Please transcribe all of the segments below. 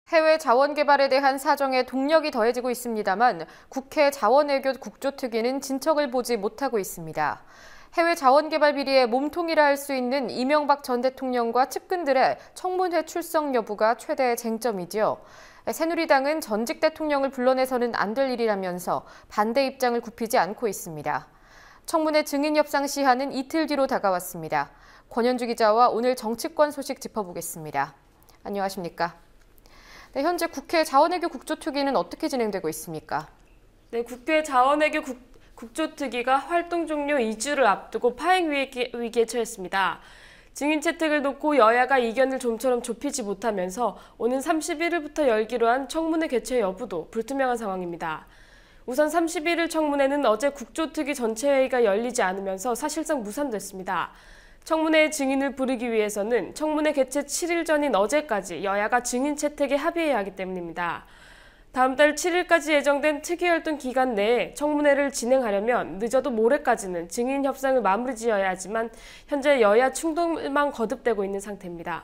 해외 자원 개발에 대한 사정에 동력이 더해지고 있습니다만 국회 자원외교 국조특위는 진척을 보지 못하고 있습니다. 해외 자원 개발 비리의 몸통이라 할 수 있는 이명박 전 대통령과 측근들의 청문회 출석 여부가 최대 쟁점이지요. 새누리당은 전직 대통령을 불러내서는 안 될 일이라면서 반대 입장을 굽히지 않고 있습니다. 청문회 증인 협상 시한은 이틀 뒤로 다가왔습니다. 권현주 기자와 오늘 정치권 소식 짚어보겠습니다. 안녕하십니까? 네, 현재 국회 자원외교 국조특위는 어떻게 진행되고 있습니까? 네, 국회 자원외교 국조특위가 활동 종료 2주를 앞두고 파행 위기에 처했습니다. 증인 채택을 놓고 여야가 이견을 좀처럼 좁히지 못하면서 오는 31일부터 열기로 한 청문회 개최 여부도 불투명한 상황입니다. 우선 31일 청문회는 어제 국조특위 전체 회의가 열리지 않으면서 사실상 무산됐습니다. 청문회에 증인을 부르기 위해서는 청문회 개최 7일 전인 어제까지 여야가 증인 채택에 합의해야 하기 때문입니다. 다음 달 7일까지 예정된 특위활동 기간 내에 청문회를 진행하려면 늦어도 모레까지는 증인 협상을 마무리 지어야 하지만 현재 여야 충돌만 거듭되고 있는 상태입니다.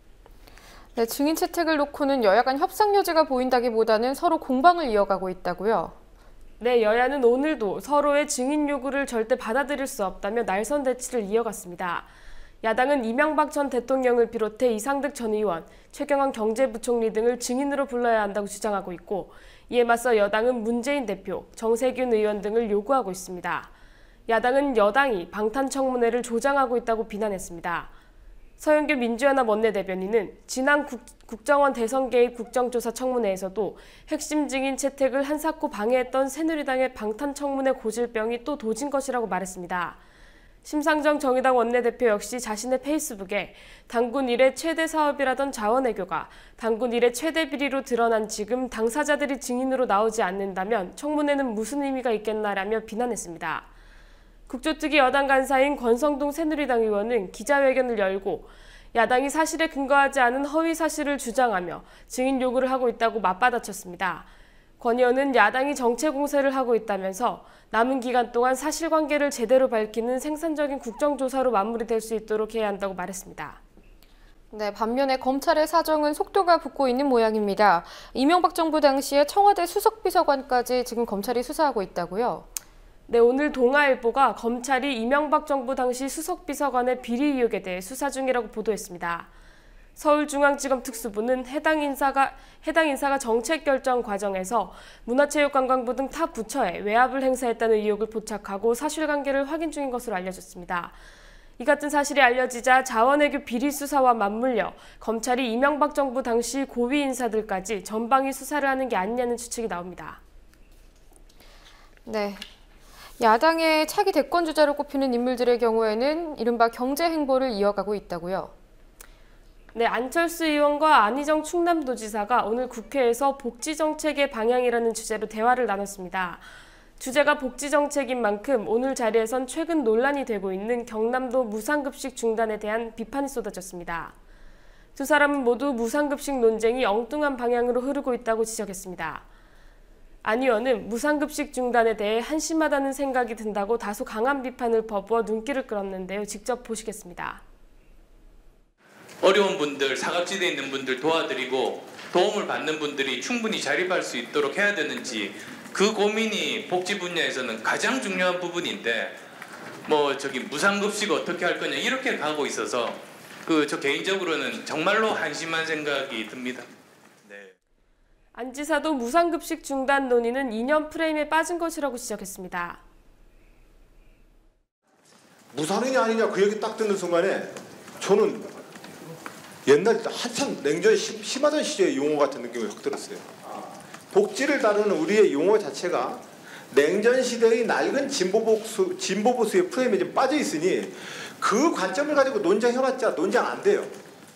네, 증인 채택을 놓고는 여야 간 협상 여지가 보인다기보다는 서로 공방을 이어가고 있다고요? 네, 여야는 오늘도 서로의 증인 요구를 절대 받아들일 수 없다며 날선 대치를 이어갔습니다. 야당은 이명박 전 대통령을 비롯해 이상득 전 의원, 최경환 경제부총리 등을 증인으로 불러야 한다고 주장하고 있고, 이에 맞서 여당은 문재인 대표, 정세균 의원 등을 요구하고 있습니다. 야당은 여당이 방탄청문회를 조장하고 있다고 비난했습니다. 서영교 민주연합 원내대변인은 지난 국정원 대선 개입 국정조사 청문회에서도 핵심 증인 채택을 한사코 방해했던 새누리당의 방탄청문회 고질병이 또 도진 것이라고 말했습니다. 심상정 정의당 원내대표 역시 자신의 페이스북에 당군 이래 최대 사업이라던 자원외교가 당군 이래 최대 비리로 드러난 지금 당사자들이 증인으로 나오지 않는다면 청문회는 무슨 의미가 있겠나라며 비난했습니다. 국조특위 여당 간사인 권성동 새누리당 의원은 기자회견을 열고 야당이 사실에 근거하지 않은 허위 사실을 주장하며 증인 요구를 하고 있다고 맞받아쳤습니다. 권 의원은 야당이 정체 공세를 하고 있다면서 남은 기간 동안 사실관계를 제대로 밝히는 생산적인 국정조사로 마무리될 수 있도록 해야 한다고 말했습니다. 네, 반면에 검찰의 사정은 속도가 붙고 있는 모양입니다. 이명박 정부 당시에 청와대 수석비서관까지 지금 검찰이 수사하고 있다고요? 네, 오늘 동아일보가 검찰이 이명박 정부 당시 수석비서관의 비리 의혹에 대해 수사 중이라고 보도했습니다. 서울중앙지검 특수부는 해당 인사가 정책 결정 과정에서 문화체육관광부 등 타 부처에 외압을 행사했다는 의혹을 포착하고 사실관계를 확인 중인 것으로 알려졌습니다. 이 같은 사실이 알려지자 자원외교 비리 수사와 맞물려 검찰이 이명박 정부 당시 고위 인사들까지 전방위 수사를 하는 게 아니냐는 추측이 나옵니다. 네. 야당의 차기 대권 주자로 꼽히는 인물들의 경우에는 이른바 경제 행보를 이어가고 있다고요? 네, 안철수 의원과 안희정 충남도지사가 오늘 국회에서 복지정책의 방향이라는 주제로 대화를 나눴습니다. 주제가 복지정책인 만큼 오늘 자리에선 최근 논란이 되고 있는 경남도 무상급식 중단에 대한 비판이 쏟아졌습니다. 두 사람은 모두 무상급식 논쟁이 엉뚱한 방향으로 흐르고 있다고 지적했습니다. 안 의원은 무상급식 중단에 대해 한심하다는 생각이 든다고 다소 강한 비판을 퍼부어 눈길을 끌었는데요. 직접 보시겠습니다. 어려운 분들, 사각지대에 있는 분들 도와드리고 도움을 받는 분들이 충분히 자립할 수 있도록 해야 되는지 그 고민이 복지 분야에서는 가장 중요한 부분인데 무상급식 어떻게 할 거냐 이렇게 가고 있어서 저 개인적으로는 정말로 한심한 생각이 듭니다. 안 지사도 무상급식 중단 논의는 이념 프레임에 빠진 것이라고 지적했습니다. 무상이냐 아니냐 그 얘기 딱 듣는 순간에 저는 옛날 한참 냉전이 심하던 시절의 용어 같은 느낌이 확 들었어요. 복지를 다루는 우리의 용어 자체가 냉전 시대의 낡은 진보보수의 프레임에 좀 빠져 있으니 그 관점을 가지고 논쟁해봤자 논쟁 안 돼요.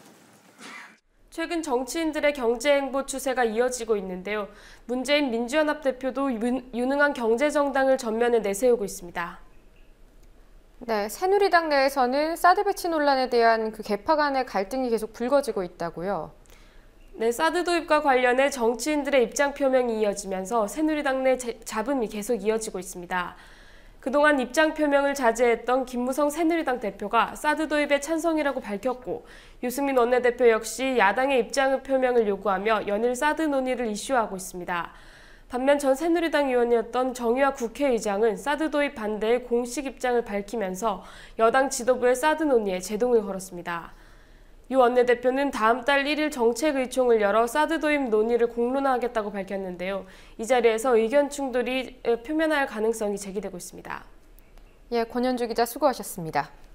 최근 정치인들의 경제행보 추세가 이어지고 있는데요. 문재인 민주연합 대표도 유능한 경제정당을 전면에 내세우고 있습니다. 네, 새누리당 내에서는 사드 배치 논란에 대한 개파 간의 갈등이 계속 불거지고 있다고요? 네, 사드 도입과 관련해 정치인들의 입장 표명이 이어지면서 새누리당 내 잡음이 계속 이어지고 있습니다. 그동안 입장 표명을 자제했던 김무성 새누리당 대표가 사드 도입에 찬성이라고 밝혔고 유승민 원내대표 역시 야당의 입장 표명을 요구하며 연일 사드 논의를 이슈화하고 있습니다. 반면 전 새누리당 의원이었던 정의화 국회의장은 사드 도입 반대에 공식 입장을 밝히면서 여당 지도부의 사드 논의에 제동을 걸었습니다. 유 원내대표는 다음 달 1일 정책의총을 열어 사드 도입 논의를 공론화하겠다고 밝혔는데요. 이 자리에서 의견 충돌이 표면할 가능성이 제기되고 있습니다. 예, 권현주 기자 수고하셨습니다.